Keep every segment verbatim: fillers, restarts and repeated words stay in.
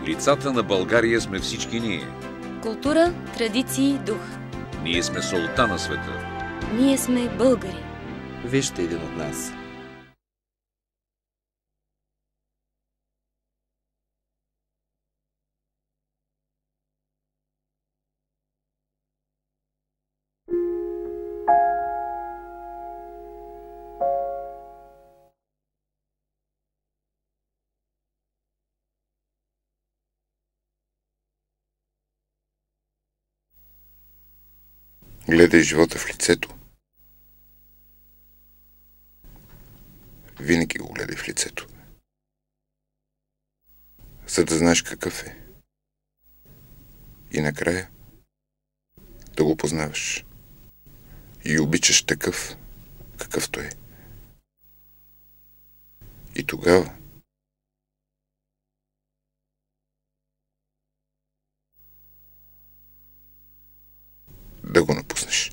Лицата на България сме всички ние. Култура, традиции, дух. Ние сме солта на света. Ние сме българи. Вижте един от нас. Гледай живота в лицето. Винаги го гледай в лицето. За да знаеш какъв е. И накрая да го познаваш. И обичаш такъв, какъвто е. И тогава да го напуснеш.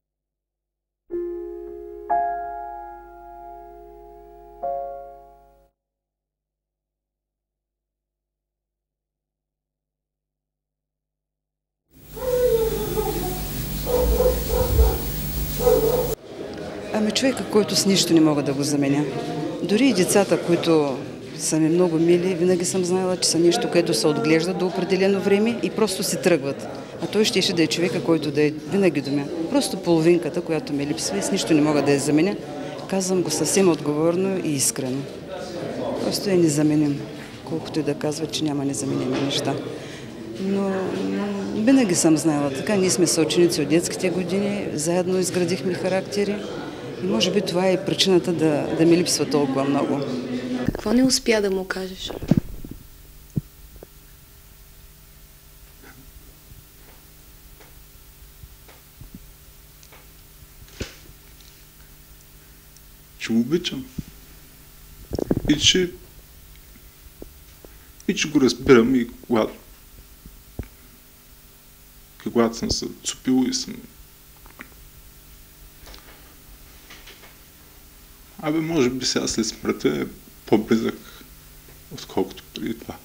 Ами човека, който с нищо не мога да го заменя. Дори и децата, които са ми много мили, винаги съм знаела, че са нещо, което се отглежда до определено време и просто си тръгват. А той щеше да е човека, който да е винаги до мен. Просто половинката, която ми липсва и с нищо не мога да я заменя. Казвам го съвсем отговорно и искрено. Просто е незаменим. Колкото и да казва, че няма незаменими неща. Но, но винаги съм знаела така. Ние сме съученици от детските години, заедно изградихме характери. И може би това е причината да, да ми липсва толкова много. Какво не успя да му кажеш? Че го обичам. И че... И че го разбирам и когато... Когато съм се отцупил и съм... Абе, може би сега след смъртта е по-близък, отколкото преди това.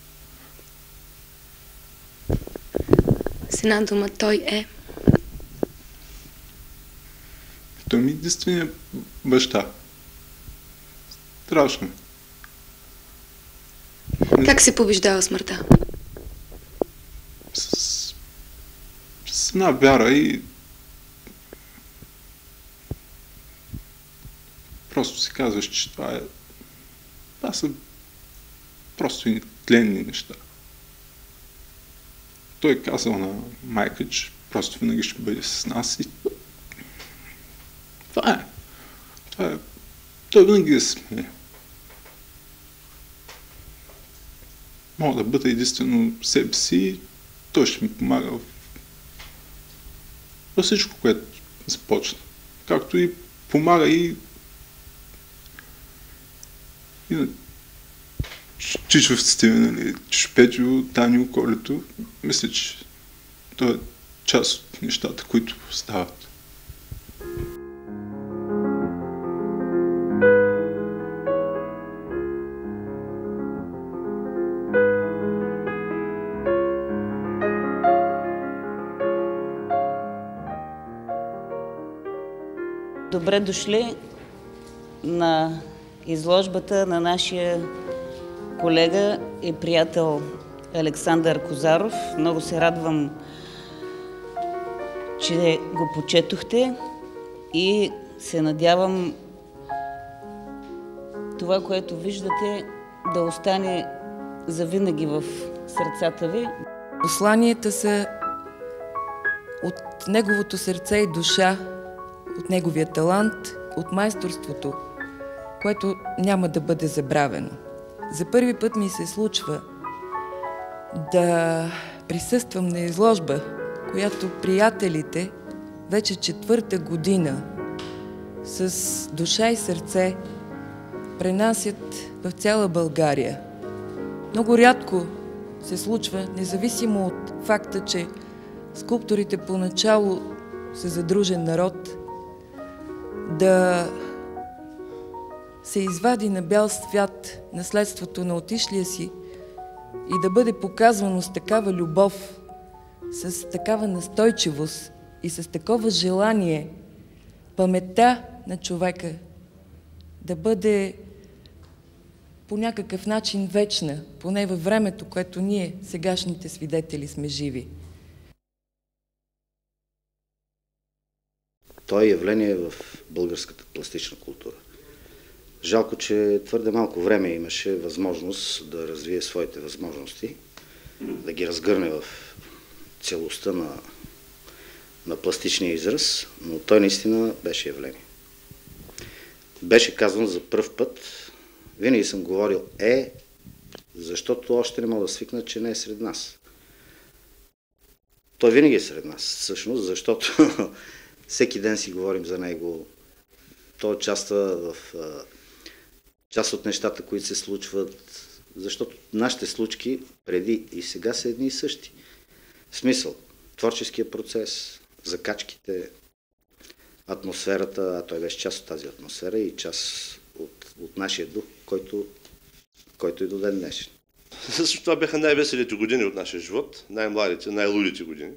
С една дума той е. Той ми е единственият баща. Страшно. Как се побеждава смъртта? С... с една вяра и... Просто си казваш, че това е... Това са просто и тленни неща. Той е казал на майка, че просто винаги ще бъде с нас и... Това е. Това е. Той винаги да се смее. Мога да бъда единствено себе си и той ще ми помага в... във всичко, което започна. Както и помага и и на чичовците, нали, Чешпетио, Таню, Колето. Мисля, че това е част от нещата, които стават. Добре дошли на изложбата на нашия колега и приятел Александър Козаров. Много се радвам, че го почетохте и се надявам това, което виждате, да остане завинаги в сърцата ви. Посланията са от неговото сърце и душа, от неговия талант, от майсторството, което няма да бъде забравено. За първи път ми се случва да присъствам на изложба, която приятелите вече четвърта година с душа и сърце пренасят в цяла България. Много рядко се случва, независимо от факта, че скулпторите поначало са задружен народ, да се извади на бял свят наследството на отишлия си и да бъде показвано с такава любов, с такава настойчивост и с такова желание паметта на човека да бъде по някакъв начин вечна, поне във времето, което ние, сегашните свидетели, сме живи. То е явление в българската пластична култура. Жалко, че твърде малко време имаше възможност да развие своите възможности, да ги разгърне в целостта на, на пластичния израз, но той наистина беше явление. Беше казван за пръв път, винаги съм говорил е, защото още не мога да свикна, че не е сред нас. Той винаги е сред нас, всъщност, защото всеки ден си говорим за него. Той участва в а, част от нещата, които се случват, защото нашите случки преди и сега са едни и същи. В смисъл, творческия процес, закачките, атмосферата, а той беше част от тази атмосфера и част от, от нашия дух, който, който и до ден днешен. Също това бяха най-веселите години от нашия живот, най-младите, най-лудите години.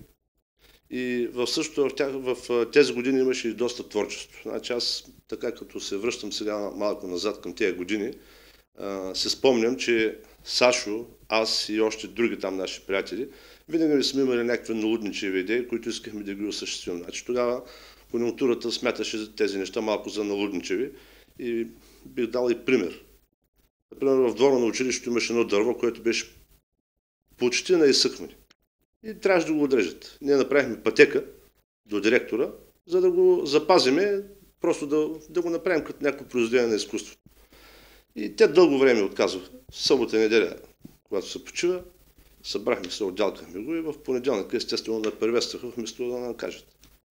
И в същото в, тях, в тези години имаше и доста творчество. Значи аз, така като се връщам сега малко назад към тези години, а, се спомням, че Сашо, аз и още други там наши приятели, винаги сме имали някакви налудничеви идеи, които искахме да ги осъществим. Значи тогава конюнктурата смяташе тези неща малко за налудничеви и бих дал и пример. Например, в двора на училището имаше едно дърво, което беше почти на изсъхване. И трябваше да го отрежат. Ние направихме пътека до директора, за да го запазиме, просто да, да го направим като някакво произведение на изкуство. И те дълго време отказваха. Събота и неделя, когато се почива, събрахме се, отдялкахме го и в понеделника, естествено, да приветстваха, вместо да нам кажат.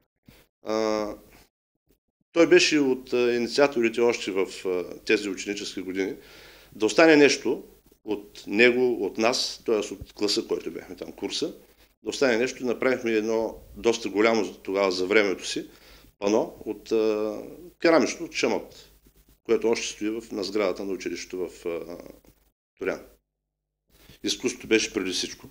А, той беше от а, инициаторите още в а, тези ученически години да остане нещо от него, от нас, т.е. от класа, който бяхме там, курса, да остане нещо. Направихме едно доста голямо тогава за времето си пано от а, керамично, от шамот, което още стои в, на сградата на училището в а, Торян. Изкуството беше преди всичко.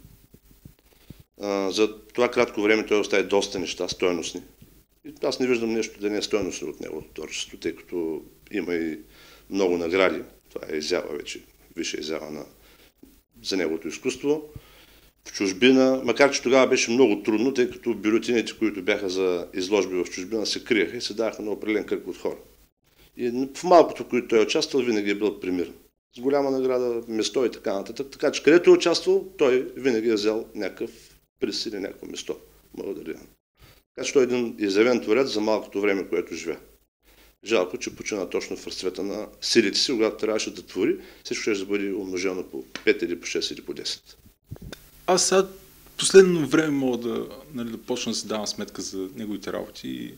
А, за това кратко време той остави доста неща, стойностни. И аз не виждам нещо да не е стойностно от неговото творчество, тъй като има и много награди. Това е изява вече, висша изява на, за неговото изкуство. В чужбина, макар че тогава беше много трудно, тъй като бюлетините, които бяха за изложби в чужбина, се криеха и се даваха на определен кръг от хора. И в малкото, които той е участвал, винаги е бил премиран. С голяма награда, место и така нататък. Така че където е участвал, той винаги е взел някакъв приз или някакво место. Благодаря. Така че той е един изявен творец за малкото време, което живее. Жалко, че почина точно в разцвета на силите си, когато трябваше да твори, всичко ще бъде умножено по пет или по шест или по десет. Аз сега последно време мога да, нали, да почна да си давам сметка за неговите работи и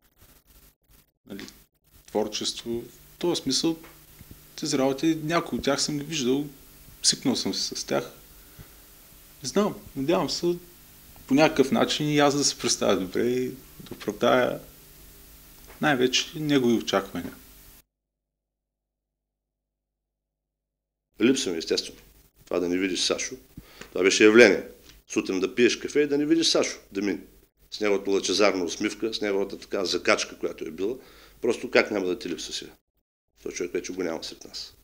нали, творчество. В този смисъл, тези работи, някои от тях съм ги виждал, свикнал съм се с тях. Не знам, надявам се по някакъв начин и аз да се представя добре и да оправдая най-вече негови очаквания. Липсва ми, естествено. Това да не видиш Сашо. Това беше явление. Сутрин да пиеш кафе и да не видиш Сашо да мине. С неговата лъчезарна усмивка, с неговата така закачка, която е била. Просто как няма да ти липсва сега? Той човек вече го няма сред нас.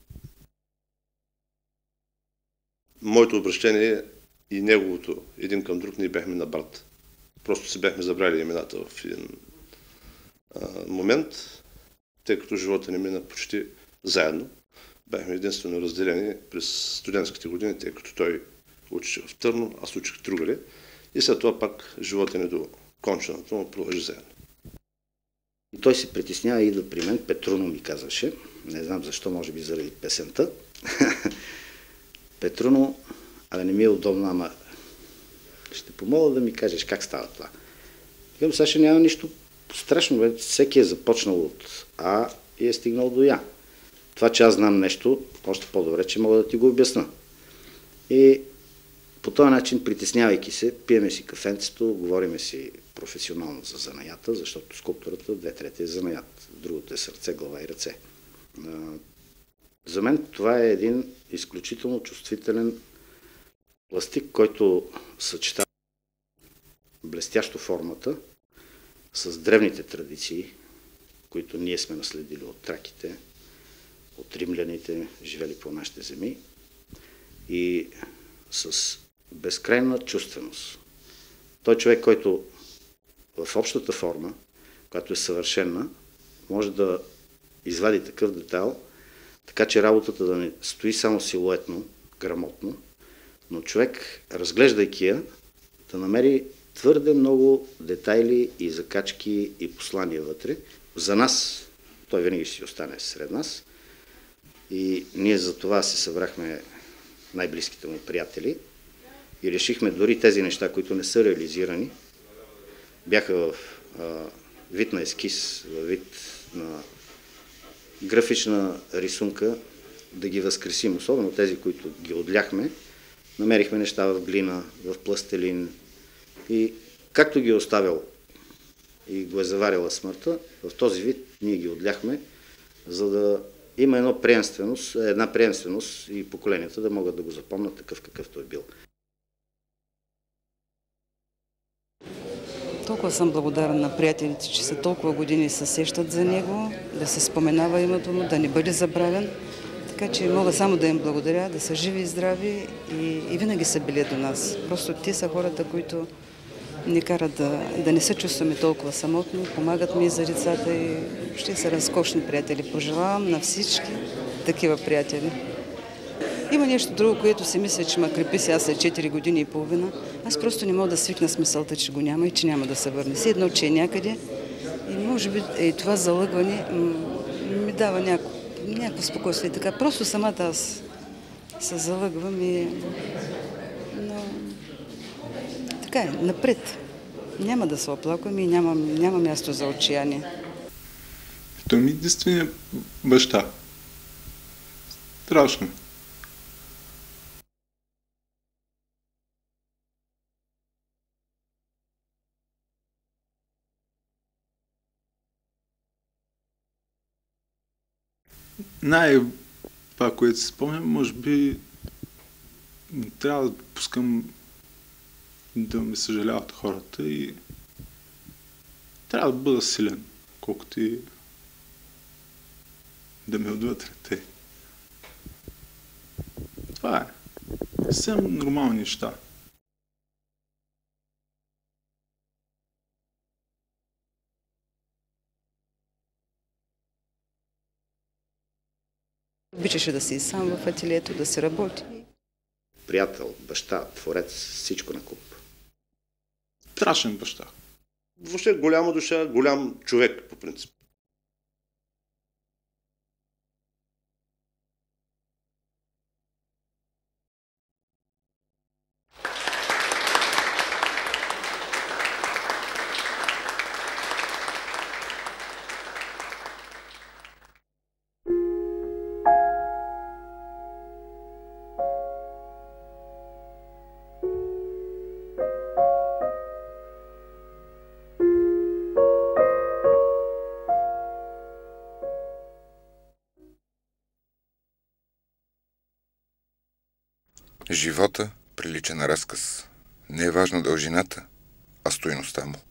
Моето обращение и неговото един към друг, ние бяхме на брат. Просто си бяхме забрали имената в един а, момент, тъй като живота ни мина почти заедно. Бяхме единствено разделени през студентските години, тъй като той учеше в Търно, аз учих в Тругаре. И след това пак живота ни до конченото му продължи заедно. И той се притеснява и да при мен, Петруно ми казваше, не знам защо, може би заради песента. Петруно, абе не ми е удобно, ама ще помоля да ми кажеш как става това. Викам, Саша, няма нищо страшно, бе. Всеки е започнал от А и е стигнал до Я. Това, че аз знам нещо, още по-добре, че мога да ти го обясна. И по този начин, притеснявайки се, пиеме си кафенцето, говориме си професионално за занаята, защото скулптурата две трети е занаят, другото е сърце, глава и ръце. За мен това е един изключително чувствителен Пластик, който съчетава блестящо формата с древните традиции, които ние сме наследили от траките, от римляните, живели по нашите земи, и с безкрайна чувственост. Той човек, който в общата форма, която е съвършена, може да извади такъв детайл, така че работата да не стои само силуетно, грамотно, но човек, разглеждайки я, да намери твърде много детайли и закачки и послания вътре. За нас, той винаги ще си остане сред нас, и ние за това се събрахме най-близките му приятели и решихме дори тези неща, които не са реализирани, бяха в а, вид на ескиз, в вид на графична рисунка, да ги възкресим, особено тези, които ги отляхме. Намерихме неща в глина, в пластелин, и както ги е оставил и го е заварила смъртта, в този вид ние ги отляхме, за да има едно приемственост, една приемственост и поколенията да могат да го запомнят такъв, какъвто е бил. Толкова съм благодарен на приятелите, че са толкова години се сещат за него, да се споменава името му, да не бъде забравен. Така че мога само да им благодаря, да са живи и здрави, и, и винаги са били до нас. Просто те са хората, които ни карат да, да не се чувстваме толкова самотни, помагат ми за децата и ще са разкошни приятели. Пожелавам на всички такива приятели. Има нещо друго, което си мисля, че ме крепи сега след четири години и половина. Аз просто не мога да свикна с мисълта, че го няма и че няма да се върне. Си едно, че е някъде, и може би е, това залъгване ми дава някакво, някакво спокойствие. Така, просто самата аз се залъгвам и... Но... Така е, напред. Няма да се оплаквам и няма, няма място за отчаяние. Той ми е единственият баща. Страшно. Най- това, което се спомням, може би трябва да пускам да ме съжаляват хората и трябва да бъда силен, колкото и да ме отвътре те. Това е. Съвсем нормални неща. Обичаше да си сам в ателието, да се работи. Приятел, баща, творец, всичко на куп. Страшен баща. Въобще голяма душа, голям човек по принцип. Живота прилича на разказ. Не е важна дължината, а стойността му.